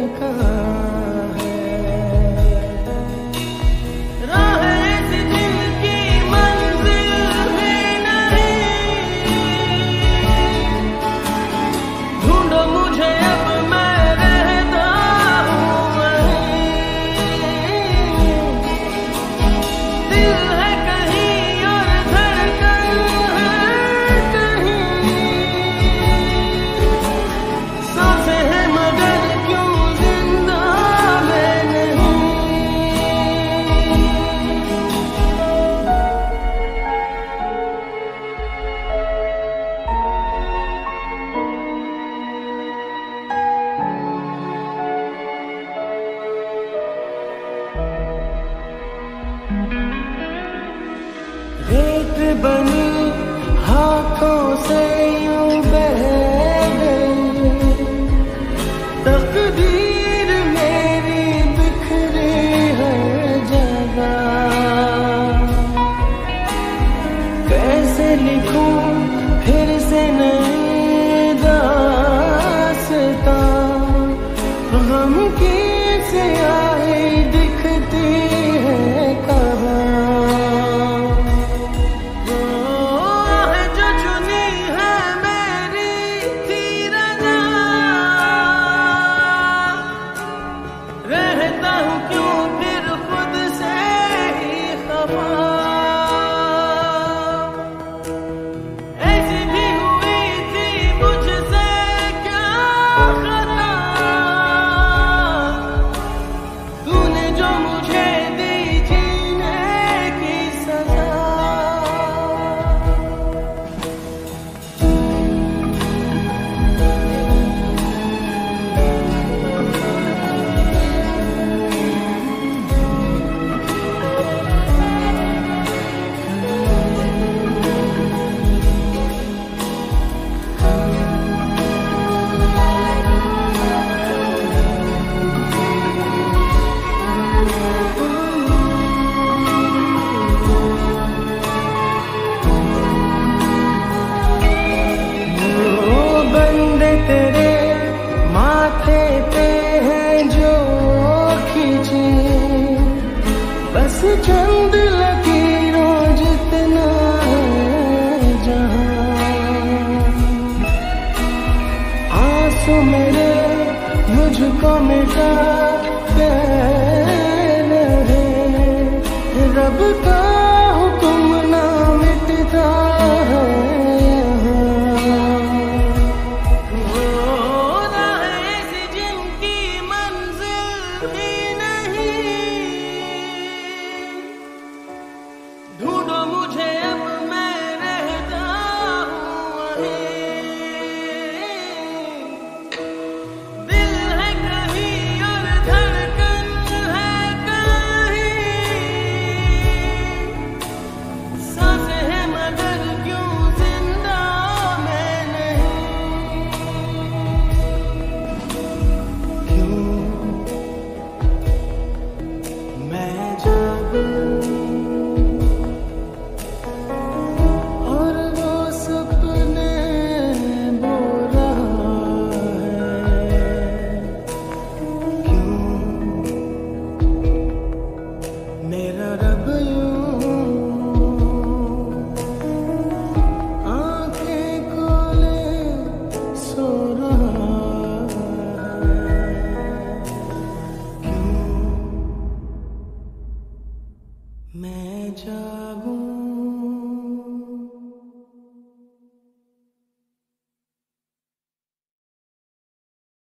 रेत बनी हाथों से यूं बह गई, तकदीर मेरी बिखरी है जगह। कैसे लिखूं फिर से नई दास्तां, गम की स्याही दिखती है कहाँ। रहता हूँ क्यों फिर खुद से ही खफा, ऐसी भी हुई थी मुझसे क्या खता, तूने जो मुझे दी जीने की सजा। तेरे माथे पे है जो खींचे, बस चंद लकीरों जितना है जहां। आंसू मेरे मुझको मिटा के रहे, रब का